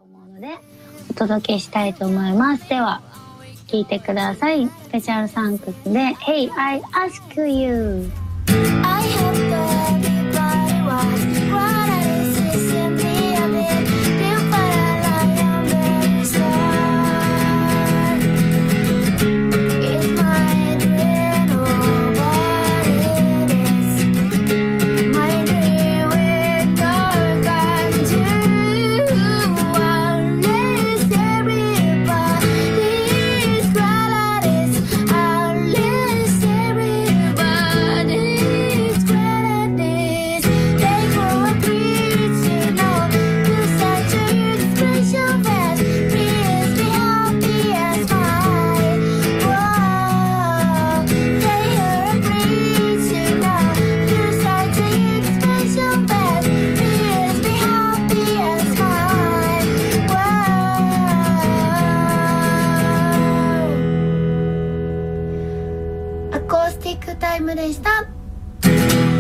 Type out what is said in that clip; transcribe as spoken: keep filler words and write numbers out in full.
思うのでお届けしたいと思います。では聴いてください。スペシャルサンクスで Hey I Ask You。 I hope that everybody was what I is simply a bit before I lie on the start. It's my dream or what it is. My dream will go back to unless everybody's glad it is. Unless everybody's glad it is. They go a breeze, you know, to such an expression that please be happy as mine. Whoa, they are a breeze, you know, to such an expression that please be happy as mine. Whoa. アコースティックタイムでした。